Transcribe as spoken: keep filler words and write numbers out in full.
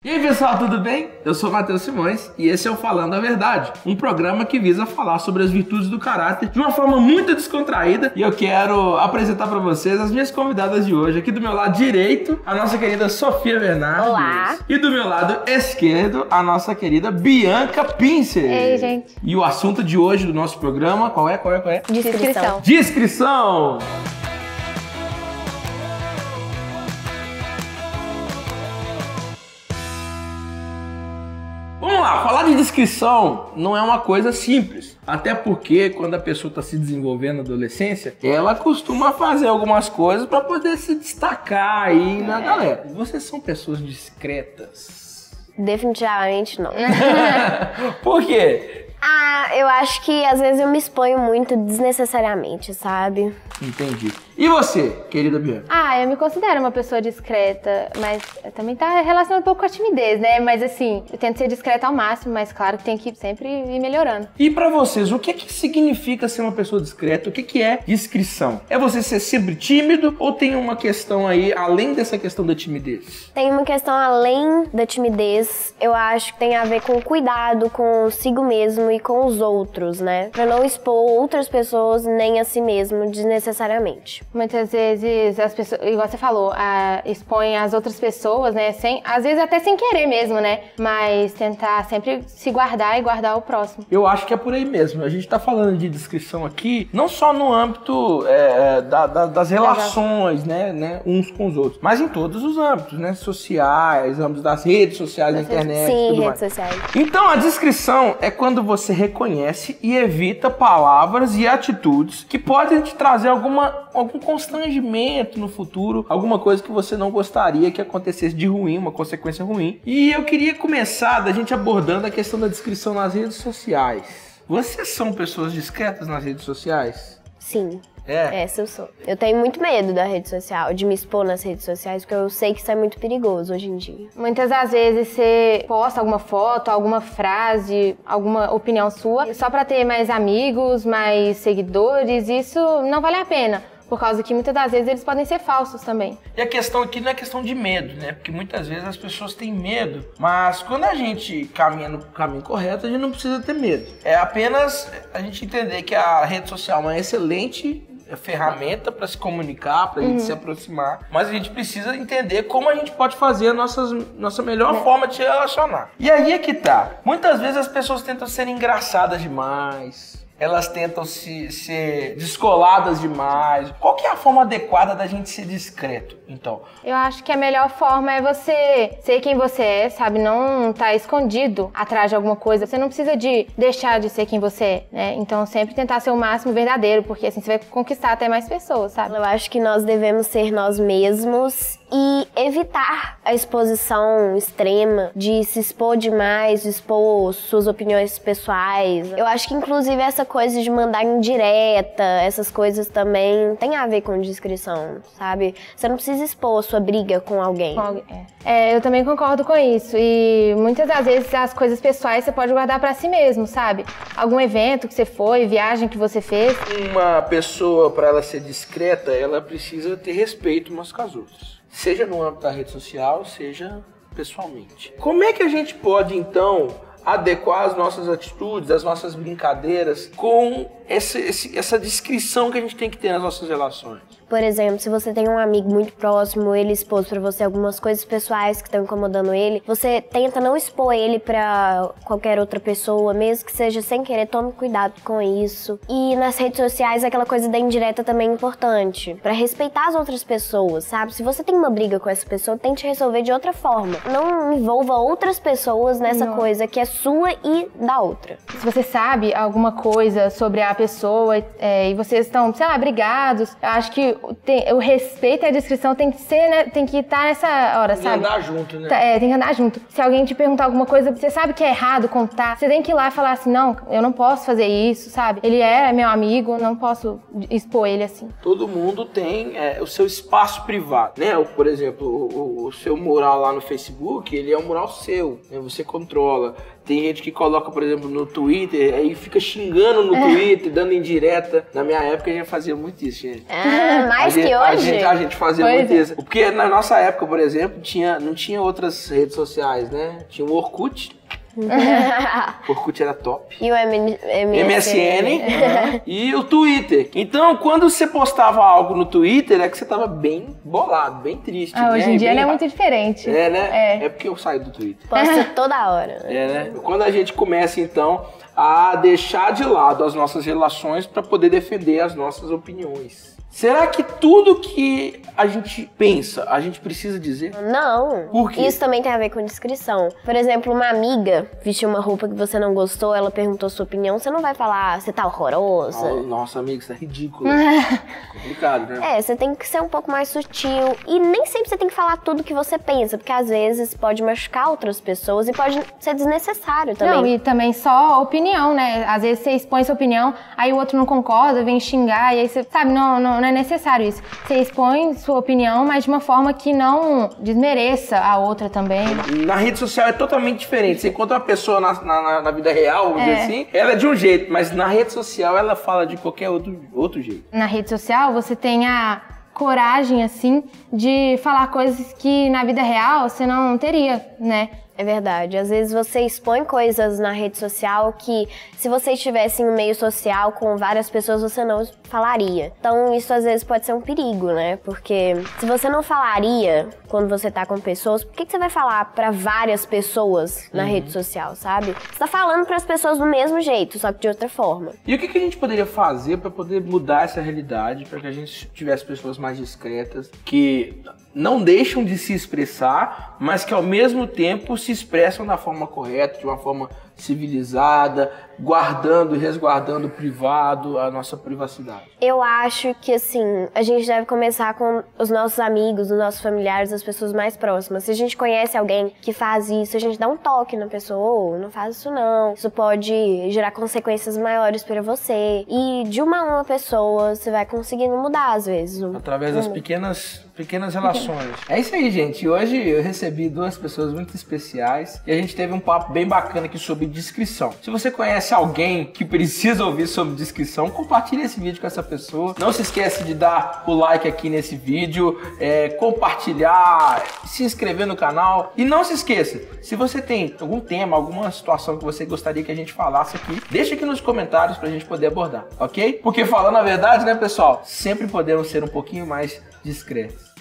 E aí pessoal, tudo bem? Eu sou Matheus Simões e esse é o Falando a Verdade, um programa que visa falar sobre as virtudes do caráter de uma forma muito descontraída, e eu quero apresentar para vocês as minhas convidadas de hoje. Aqui do meu lado direito, a nossa querida Sofia Bernardes. Olá. E do meu lado esquerdo, a nossa querida Bianca Pincer. Ei, gente. E o assunto de hoje do nosso programa, qual é? Qual é? Qual é? Descrição. Descrição! Vamos lá, falar de descrição não é uma coisa simples. Até porque quando a pessoa está se desenvolvendo na adolescência, ela costuma fazer algumas coisas para poder se destacar aí na galera. Vocês são pessoas discretas? Definitivamente não. Por quê? Ah, eu acho que às vezes eu me exponho muito desnecessariamente, sabe? Entendi. E você, querida Bianca? Ah, eu me considero uma pessoa discreta, mas também tá relacionado um pouco com a timidez, né? Mas assim, eu tento ser discreta ao máximo, mas claro que tem que sempre ir melhorando. E pra vocês, o que que significa ser uma pessoa discreta? O que que é discrição? É você ser sempre tímido ou tem uma questão aí, além dessa questão da timidez? Tem uma questão além da timidez, eu acho que tem a ver com cuidado consigo mesmo e com os outros, né? Pra não expor outras pessoas nem a si mesmo desnecessariamente. Muitas vezes as pessoas, igual você falou, a, expõem as outras pessoas, né? Sem, às vezes até sem querer mesmo, né? Mas tentar sempre se guardar e guardar o próximo. Eu acho que é por aí mesmo. A gente tá falando de descrição aqui, não só no âmbito é, da, da, das relações, né, né? Uns com os outros, mas em todos os âmbitos, né? Sociais, âmbitos das redes sociais, da internet. Sim, tudo redes mais. sociais. Então, a descrição é quando você reconhece e evita palavras e atitudes que podem te trazer alguma, algum constrangimento no futuro, alguma coisa que você não gostaria que acontecesse de ruim, uma consequência ruim. E eu queria começar da gente abordando a questão da descrição nas redes sociais. Vocês são pessoas discretas nas redes sociais? Sim. É? Essa eu sou. Eu tenho muito medo da rede social, de me expor nas redes sociais, porque eu sei que isso é muito perigoso hoje em dia. Muitas das vezes você posta alguma foto, alguma frase, alguma opinião sua, só pra ter mais amigos, mais seguidores, isso não vale a pena. Por causa que muitas das vezes eles podem ser falsos também. E a questão aqui não é questão de medo, né? Porque muitas vezes as pessoas têm medo, mas quando a gente caminha no caminho correto, a gente não precisa ter medo. É apenas a gente entender que a rede social é uma excelente ferramenta para se comunicar, para a gente uhum. se aproximar, mas a gente precisa entender como a gente pode fazer a nossas, nossa melhor é. forma de se relacionar. E aí é que tá. Muitas vezes as pessoas tentam ser engraçadas demais. Elas tentam se, ser descoladas demais. Qual que é a forma adequada da gente ser discreto, então? Eu acho que a melhor forma é você ser quem você é, sabe? Não estar escondido atrás de alguma coisa. Você não precisa de deixar de ser quem você é, né? Então sempre tentar ser o máximo verdadeiro, porque assim você vai conquistar até mais pessoas, sabe? Eu acho que nós devemos ser nós mesmos e evitar a exposição extrema de se expor demais, de expor suas opiniões pessoais. Eu acho que inclusive essa coisa de mandar indireta, essas coisas também tem a ver com discrição, sabe? Você não precisa expor a sua briga com alguém. Com alguém é. É, eu também concordo com isso. E muitas das vezes as coisas pessoais você pode guardar pra si mesmo, sabe? Algum evento que você foi, viagem que você fez. Uma pessoa, para ela ser discreta, ela precisa ter respeito umas com as outras. Seja no âmbito da rede social, seja pessoalmente. Como é que a gente pode, então, adequar as nossas atitudes, as nossas brincadeiras com esse, esse, essa descrição que a gente tem que ter nas nossas relações? Por exemplo, se você tem um amigo muito próximo, ele expôs pra você algumas coisas pessoais que estão incomodando ele, você tenta não expor ele pra qualquer outra pessoa, mesmo que seja sem querer, tome cuidado com isso. E nas redes sociais, aquela coisa da indireta também é importante, pra respeitar as outras pessoas, sabe? Se você tem uma briga com essa pessoa, tente resolver de outra forma. Não envolva outras pessoas nessa não. coisa que é sua e da outra. Se você sabe alguma coisa sobre a pessoa é, e vocês estão, sei lá, brigados, eu acho que Tem, o respeito e a descrição tem que ser, né? Tem que estar nessa hora, tem sabe? Tem que andar junto, né? É, tem que andar junto. Se alguém te perguntar alguma coisa, você sabe que é errado contar, você tem que ir lá e falar assim, não, eu não posso fazer isso, sabe? Ele é meu amigo, não posso expor ele assim. Todo mundo tem é, o seu espaço privado, né? Por exemplo, o, o seu mural lá no Facebook, ele é um mural seu, né? Você controla. Tem gente que coloca, por exemplo, no Twitter, aí fica xingando no Twitter, dando indireta. Na minha época a gente fazia muito isso, gente. Ah, mais a que gente, hoje? A gente, a gente fazia Pois muito é. isso. Porque na nossa época, por exemplo, tinha, não tinha outras redes sociais, né? Tinha o Orkut. O Orkut era top. E o M- M S N e o Twitter. Então, quando você postava algo no Twitter, é que você tava bem bolado, bem triste. Ah, hoje né? em dia Bem não é ra- muito diferente. É, né? É. É porque eu saio do Twitter. Posta toda hora. É, né? Quando a gente começa, então, a deixar de lado as nossas relações para poder defender as nossas opiniões. Será que tudo que a gente pensa, a gente precisa dizer? Não. Por quê? Isso também tem a ver com descrição. Por exemplo, uma amiga vestiu uma roupa que você não gostou, ela perguntou sua opinião, você não vai falar, você tá horrorosa. Oh, nossa, amigo, isso é ridículo. Complicado, né? É, você tem que ser um pouco mais sutil. E nem sempre você tem que falar tudo que você pensa, porque às vezes pode machucar outras pessoas e pode ser desnecessário também. Não, e também só opinião, né? Às vezes você expõe sua opinião, aí o outro não concorda, vem xingar, e aí você, sabe, não, não, não é necessário isso. Você expõe sua opinião, mas de uma forma que não desmereça a outra também. Na rede social é totalmente diferente. Você encontra uma pessoa na, na, na vida real, vamos É. dizer assim, ela é de um jeito, mas na rede social ela fala de qualquer outro, outro jeito. Na rede social, você tem a coragem, assim, de falar coisas que na vida real você não teria, né? É verdade. Às vezes você expõe coisas na rede social que, se você estivesse em um meio social com várias pessoas, você não falaria. Então, isso às vezes pode ser um perigo, né? Porque se você não falaria quando você tá com pessoas, por que, que você vai falar pra várias pessoas na rede social, sabe? Você tá falando pras pessoas do mesmo jeito, só que de outra forma. E o que, que a gente poderia fazer para poder mudar essa realidade, para que a gente tivesse pessoas mais discretas, que não deixam de se expressar, mas que ao mesmo tempo se expressam da forma correta, de uma forma civilizada, guardando e resguardando o privado, a nossa privacidade? Eu acho que, assim, a gente deve começar com os nossos amigos, os nossos familiares, as pessoas mais próximas. Se a gente conhece alguém que faz isso, a gente dá um toque na pessoa, oh, não faz isso não. Isso pode gerar consequências maiores para você. E de uma a uma pessoa, você vai conseguindo mudar, às vezes. Um- Através das um- pequenas, pequenas relações. É isso aí, gente. Hoje eu recebi duas pessoas muito especiais e a gente teve um papo bem bacana aqui sobre descrição. Se você conhece alguém que precisa ouvir sobre descrição, compartilhe esse vídeo com essa pessoa. Não se esqueça de dar o like aqui nesse vídeo, é, compartilhar, se inscrever no canal. E não se esqueça, se você tem algum tema, alguma situação que você gostaria que a gente falasse aqui, deixa aqui nos comentários pra gente poder abordar, ok? Porque falando a verdade, né, pessoal, sempre podemos ser um pouquinho mais discretos.